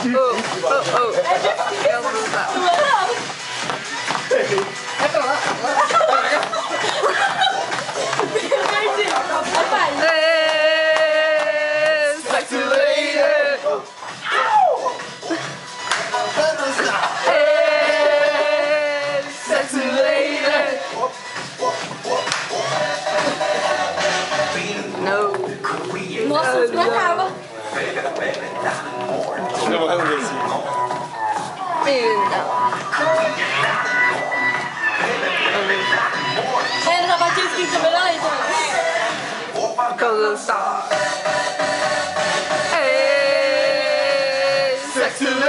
É pra lá. Sexy lady. Sexy lady. No. Nossa, não acaba. Não vamos ver assim. Ele já bateu esse câmera aí também. Hey, sexy